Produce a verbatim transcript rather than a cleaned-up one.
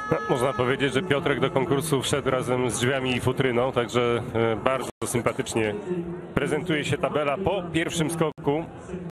No, można powiedzieć, że Piotrek do konkursu wszedł razem z drzwiami i futryną, także bardzo sympatycznie prezentuje się tabela po pierwszym skoku.